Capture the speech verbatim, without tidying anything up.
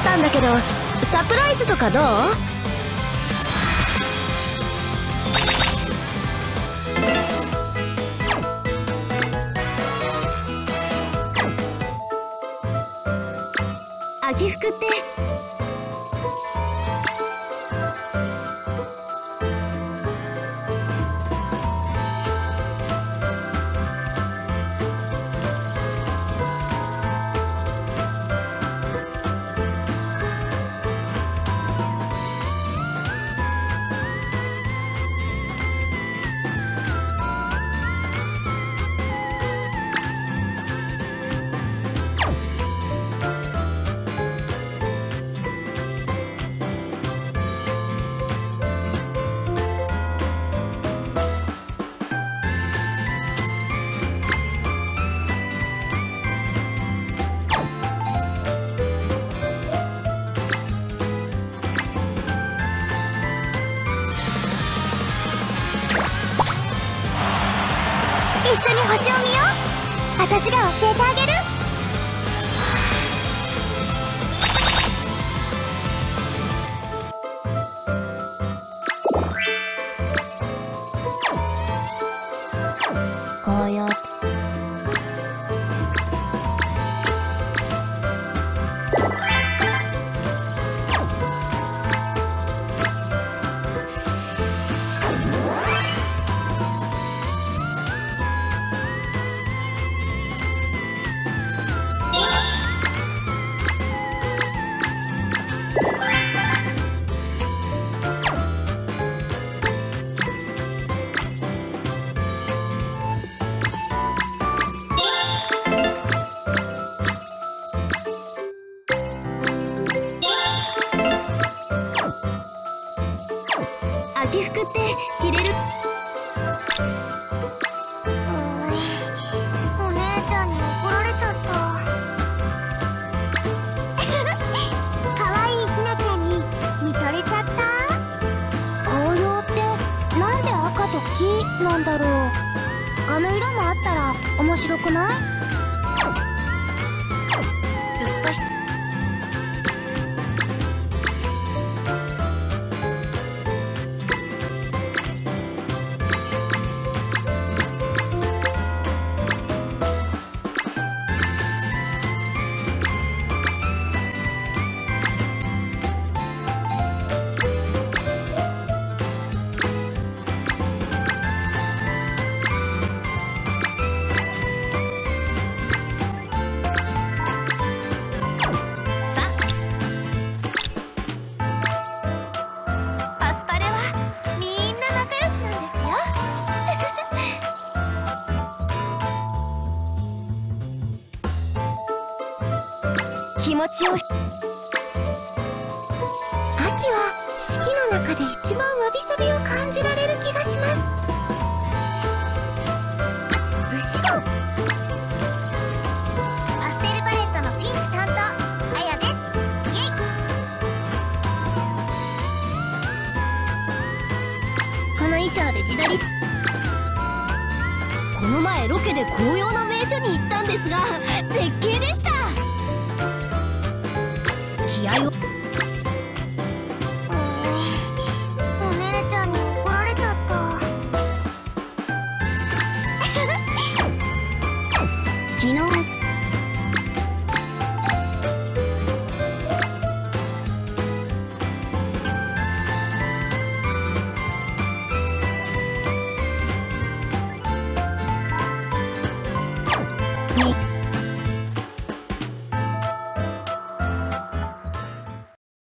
ったんだけど、サプライズとかどう？秋服って一緒に星を見よう。私が教えてあげる。こうやって秋服って着れる？お姉ちゃんに怒られちゃった。かわいいひなちゃんに見とれちゃった。紅葉ってなんで赤と黄なんだろう。他の色もあったら面白くない？ずっと気持ちを。秋は四季の中で一番わびさびを感じられる気がします。武士道パステルパレットのピンク担当あやです。イエイ。この衣装で自撮り。この前ロケで紅葉の名所に行ったんですが絶景でした。気合を